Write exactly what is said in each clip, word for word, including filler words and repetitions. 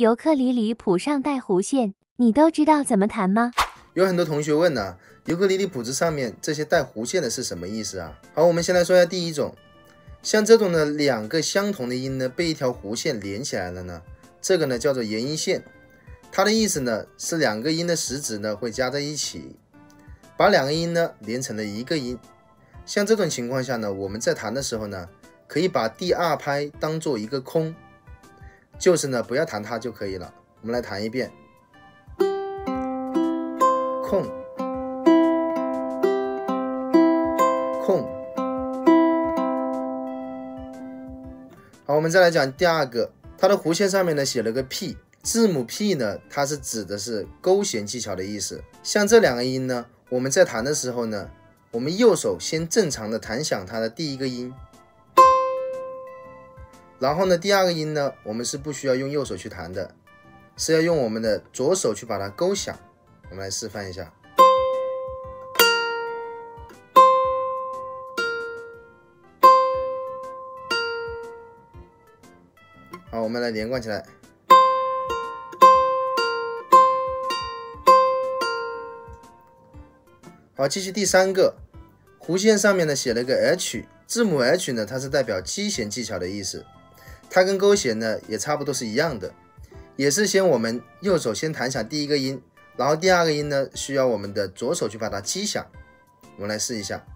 尤克里里谱上带弧线，你都知道怎么弹吗？ 有很多同学问呢、啊，尤克里里谱子上面这些带弧线的是什么意思啊？好，我们先来说一下第一种，像这种呢，两个相同的音呢被一条弧线连起来了呢，这个呢叫做延音线。它的意思呢是两个音的食指呢会加在一起，把两个音呢连成了一个音。像这种情况下呢，我们在弹的时候呢，可以把第二拍当做一个空，就是呢不要弹它就可以了。我们来弹一遍，空空。好，我们再来讲第二个，它的弧线上面呢写了个 P， 字母 P 呢，它是指的是勾弦技巧的意思。像这两个音呢，我们在弹的时候呢，我们右手先正常的弹响它的第一个音，然后呢，第二个音呢，我们是不需要用右手去弹的，是要用我们的左手去把它勾响。我们来示范一下。好，我们来连贯起来。好，继续第三个，弧线上面呢写了个 H， 字母 H 呢，它是代表击弦技巧的意思，它跟勾弦呢也差不多是一样的，也是先我们右手先弹响第一个音，然后第二个音呢需要我们的左手去把它击响。我们来试一下。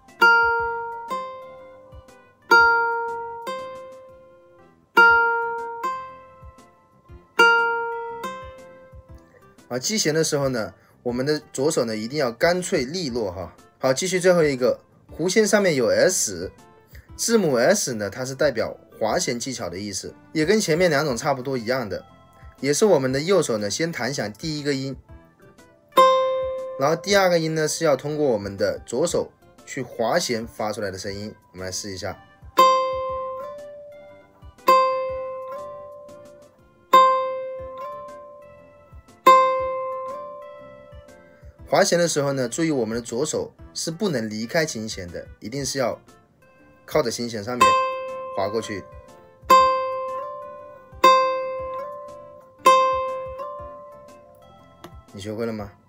好，击弦的时候呢，我们的左手呢一定要干脆利落哈。好，继续最后一个，弧线上面有 S， 字母 S 呢，它是代表滑弦技巧的意思，也跟前面两种差不多一样的，也是我们的右手呢先弹响第一个音，然后第二个音呢是要通过我们的左手去滑弦发出来的声音。我们来试一下。滑弦的时候呢，注意我们的左手是不能离开琴弦的，一定是要靠着琴弦上面滑过去。你学会了吗？